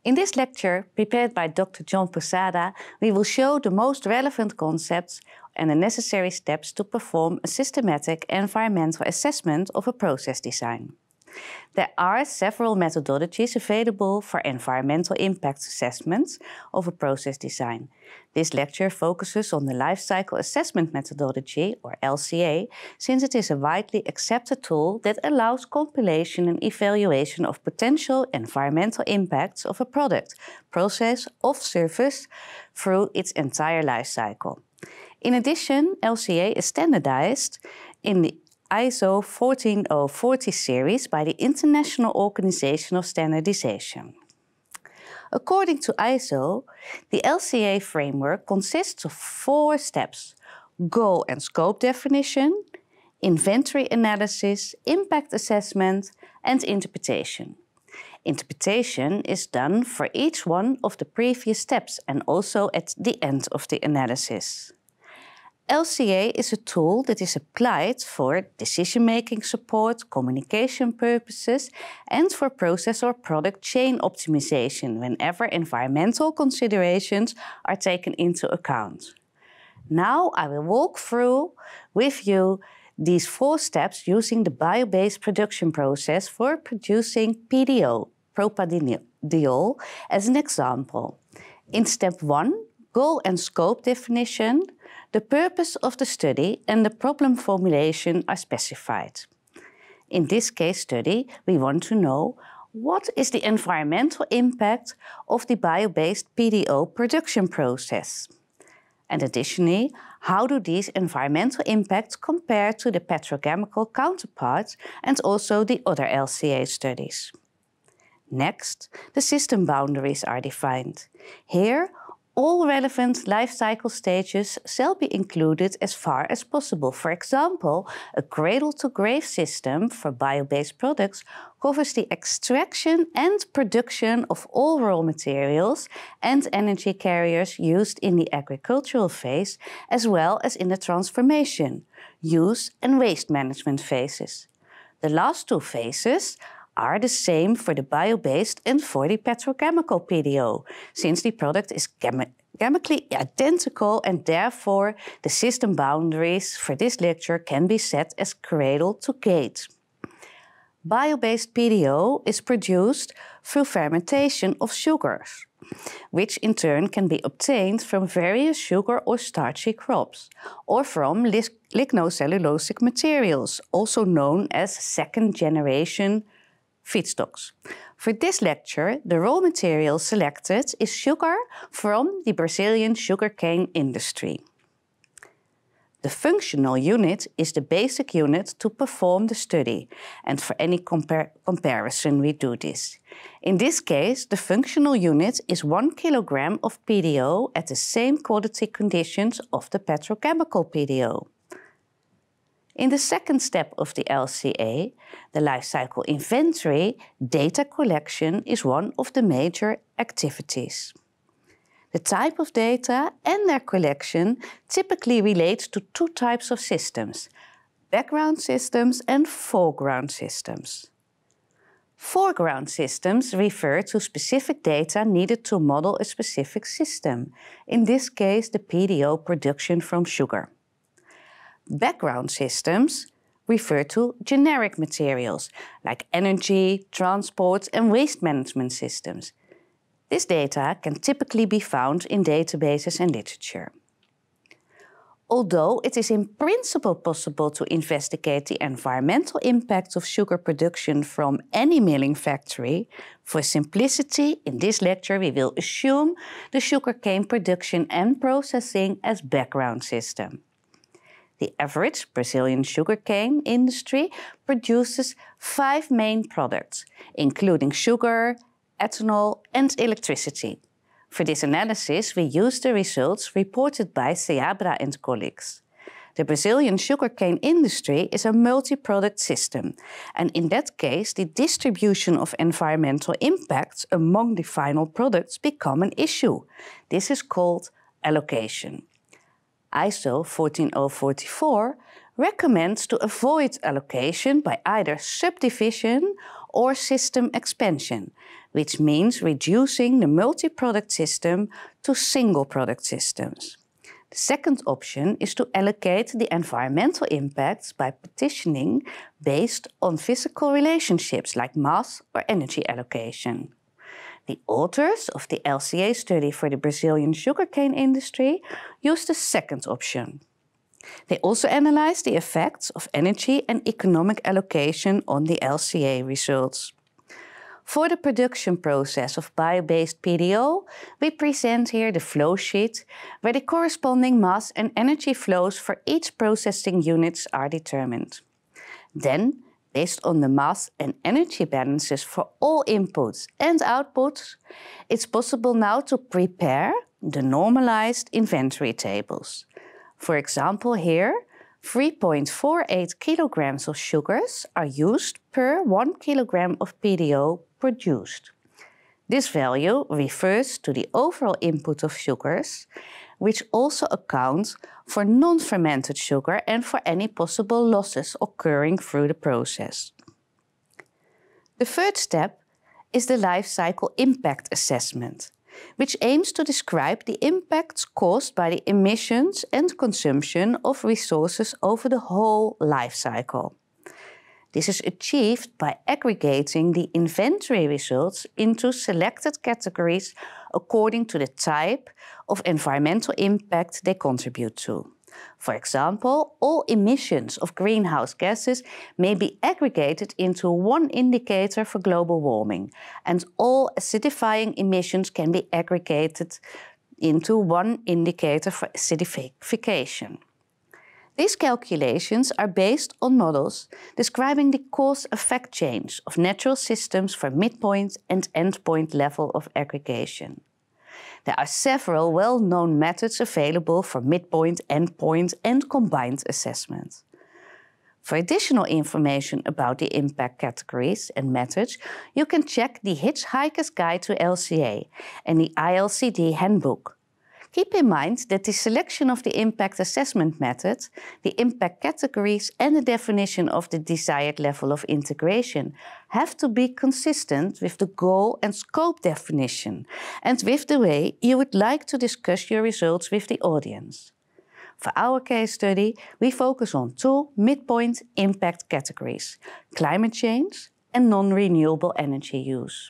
In this lecture, prepared by Dr. John Posada, we will show the most relevant concepts and the necessary steps to perform a systematic environmental assessment of a process design. There are several methodologies available for environmental impact assessments of a process design. This lecture focuses on the Life Cycle Assessment Methodology, or LCA, since it is a widely accepted tool that allows compilation and evaluation of potential environmental impacts of a product, process, or service through its entire life cycle. In addition, LCA is standardized in the ISO 14040 series by the International Organization of Standardization. According to ISO, the LCA framework consists of 4 steps: goal and scope definition, inventory analysis, impact assessment, and interpretation. Interpretation is done for each one of the previous steps and also at the end of the analysis. LCA is a tool that is applied for decision-making support, communication purposes, and for process or product chain optimization whenever environmental considerations are taken into account. Now I will walk through with you these 4 steps using the bio-based production process for producing PDO, propanediol, as an example. In step 1, goal and scope definition, the purpose of the study and the problem formulation are specified. In this case study, we want to know what is the environmental impact of the bio-based PDO production process. And additionally, how do these environmental impacts compare to the petrochemical counterparts and also the other LCA studies? Next, the system boundaries are defined. Here, all relevant life cycle stages shall be included as far as possible. For example, a cradle-to-grave system for bio-based products covers the extraction and production of all raw materials and energy carriers used in the agricultural phase, as well as in the transformation, use and waste management phases. The last 2 phases are the same for the bio-based and for the petrochemical PDO, since the product is chemically identical and therefore the system boundaries for this lecture can be set as cradle to gate. Bio-based PDO is produced through fermentation of sugars, which in turn can be obtained from various sugar or starchy crops, or from lignocellulosic materials, also known as second-generation feedstocks. For this lecture, the raw material selected is sugar from the Brazilian sugarcane industry. The functional unit is the basic unit to perform the study, and for any comparison we do this. In this case, the functional unit is 1 kilogram of PDO at the same quality conditions of the petrochemical PDO. In the second step of the LCA, the life cycle inventory, data collection is one of the major activities. The type of data and their collection typically relates to 2 types of systems: background systems and foreground systems. Foreground systems refer to specific data needed to model a specific system, in this case the PDO production from sugar. Background systems refer to generic materials like energy, transport and waste management systems. This data can typically be found in databases and literature. Although it is in principle possible to investigate the environmental impact of sugar production from any milling factory, for simplicity, in this lecture we will assume the sugarcane production and processing as background system. The average Brazilian sugarcane industry produces 5 main products, including sugar, ethanol and electricity. For this analysis, we use the results reported by Seabra and colleagues. The Brazilian sugarcane industry is a multi-product system, and in that case, the distribution of environmental impacts among the final products become an issue. This is called allocation. ISO 14044 recommends to avoid allocation by either subdivision or system expansion, which means reducing the multi-product system to single product systems. The second option is to allocate the environmental impacts by partitioning based on physical relationships like mass or energy allocation. The authors of the LCA study for the Brazilian sugarcane industry used the second option. They also analyzed the effects of energy and economic allocation on the LCA results. For the production process of bio-based PDO, we present here the flow sheet where the corresponding mass and energy flows for each processing units are determined. Then, based on the mass and energy balances for all inputs and outputs, it's possible now to prepare the normalized inventory tables. For example, here, 3.48 kilograms of sugars are used per 1 kilogram of PDO produced. This value refers to the overall input of sugars, which also accounts for non-fermented sugar and for any possible losses occurring through the process. The third step is the life cycle impact assessment, which aims to describe the impacts caused by the emissions and consumption of resources over the whole life cycle. This is achieved by aggregating the inventory results into selected categories according to the type of environmental impact they contribute to. For example, all emissions of greenhouse gases may be aggregated into one indicator for global warming, and all acidifying emissions can be aggregated into one indicator for acidification. These calculations are based on models describing the cause-effect change of natural systems for midpoint and endpoint level of aggregation. There are several well-known methods available for midpoint, endpoint, and combined assessment. For additional information about the impact categories and methods, you can check the Hitchhiker's Guide to LCA and the ILCD Handbook. Keep in mind that the selection of the impact assessment method, the impact categories, and the definition of the desired level of integration have to be consistent with the goal and scope definition and with the way you would like to discuss your results with the audience. For our case study, we focus on two midpoint impact categories: climate change and non-renewable energy use.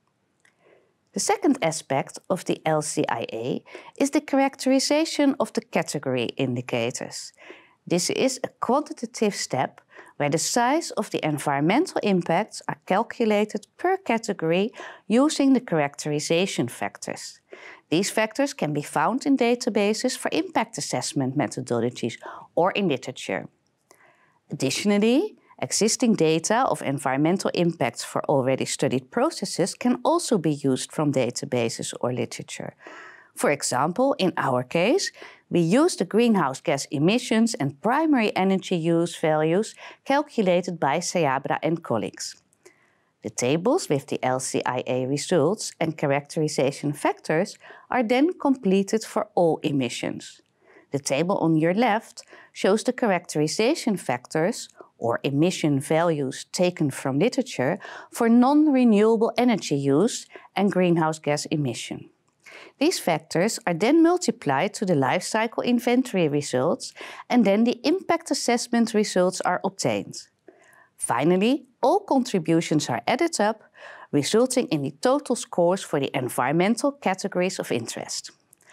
The second aspect of the LCIA is the characterization of the category indicators. This is a quantitative step where the size of the environmental impacts are calculated per category using the characterization factors. These factors can be found in databases for impact assessment methodologies or in literature. Additionally, existing data of environmental impacts for already studied processes can also be used from databases or literature. For example, in our case, we use the greenhouse gas emissions and primary energy use values calculated by Seabra and colleagues. The tables with the LCIA results and characterization factors are then completed for all emissions. The table on your left shows the characterization factors or emission values taken from literature for non-renewable energy use and greenhouse gas emission. These factors are then multiplied to the life cycle inventory results, and then the impact assessment results are obtained. Finally, all contributions are added up, resulting in the total scores for the environmental categories of interest.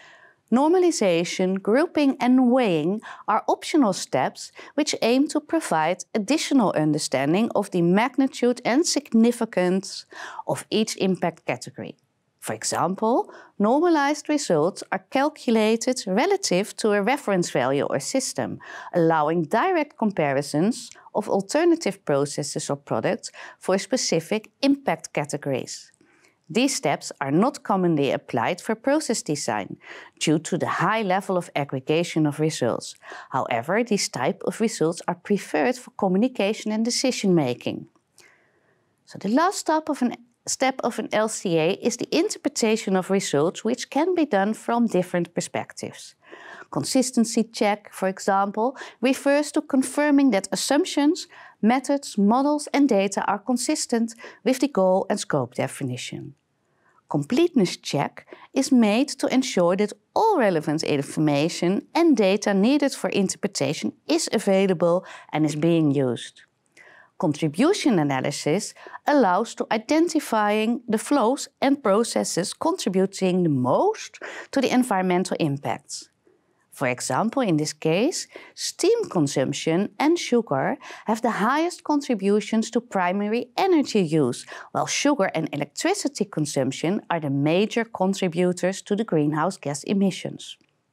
Normalization, grouping, and weighing are optional steps which aim to provide additional understanding of the magnitude and significance of each impact category. For example, normalized results are calculated relative to a reference value or system, allowing direct comparisons of alternative processes or products for specific impact categories. These steps are not commonly applied for process design due to the high level of aggregation of results. However, these type of results are preferred for communication and decision making. So the last step of an LCA is the interpretation of results, which can be done from different perspectives. Consistency check, for example, refers to confirming that assumptions methods, models and data are consistent with the goal and scope definition. Completeness check is made to ensure that all relevant information and data needed for interpretation is available and is being used. Contribution analysis allows to identifying the flows and processes contributing the most to the environmental impacts. For example, in this case, steam consumption and sugar have the highest contributions to primary energy use, while sugar and electricity consumption are the major contributors to the greenhouse gas emissions.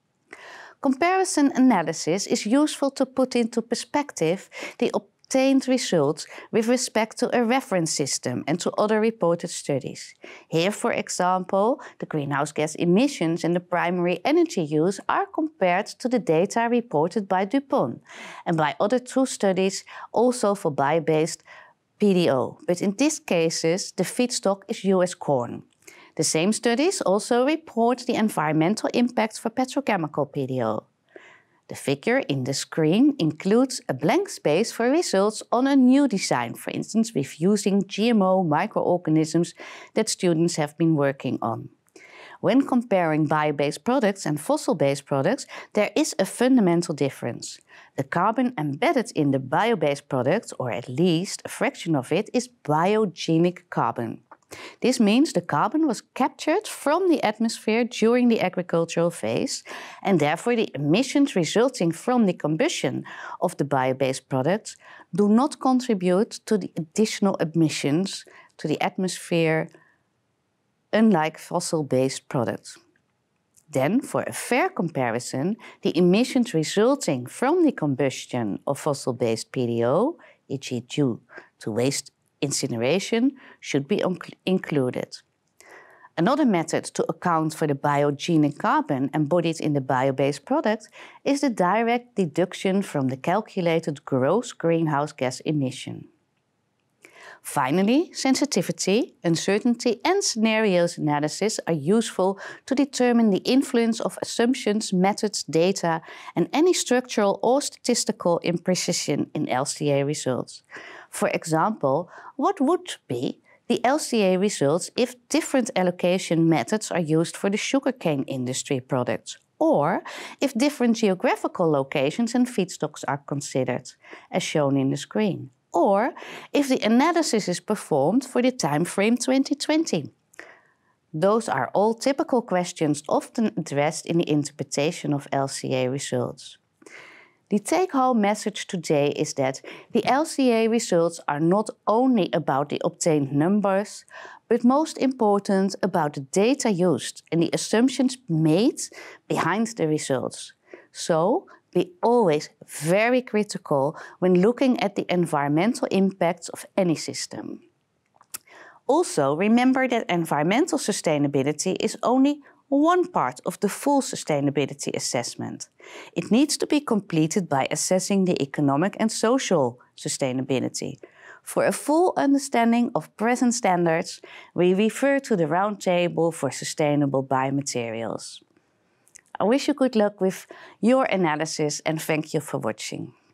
Comparison analysis is useful to put into perspective the obtained results with respect to a reference system and to other reported studies. Here, for example, the greenhouse gas emissions and the primary energy use are compared to the data reported by DuPont and by other two studies also for bio-based PDO, but in these cases the feedstock is US corn. The same studies also report the environmental impacts for petrochemical PDO. The figure in the screen includes a blank space for results on a new design, for instance with using GMO microorganisms that students have been working on. When comparing bio-based products and fossil-based products, there is a fundamental difference. The carbon embedded in the bio-based product, or at least a fraction of it, is biogenic carbon. This means the carbon was captured from the atmosphere during the agricultural phase, and therefore the emissions resulting from the combustion of the bio-based products do not contribute to the additional emissions to the atmosphere, unlike fossil-based products. Then, for a fair comparison, the emissions resulting from the combustion of fossil-based PDO, e.g. due to waste incineration, should be included. Another method to account for the biogenic carbon embodied in the bio-based product is the direct deduction from the calculated gross greenhouse gas emission. Finally, sensitivity, uncertainty and scenarios analysis are useful to determine the influence of assumptions, methods, data and any structural or statistical imprecision in LCA results. For example, what would be the LCA results if different allocation methods are used for the sugarcane industry products, or if different geographical locations and feedstocks are considered, as shown in the screen, or if the analysis is performed for the time frame 2020. Those are all typical questions often addressed in the interpretation of LCA results. The take-home message today is that the LCA results are not only about the obtained numbers, but most important about the data used and the assumptions made behind the results. So, be always very critical when looking at the environmental impacts of any system. Also, remember that environmental sustainability is only one part of the full sustainability assessment. It needs to be completed by assessing the economic and social sustainability. For a full understanding of present standards, we refer to the Roundtable for Sustainable Biomaterials. I wish you good luck with your analysis and thank you for watching.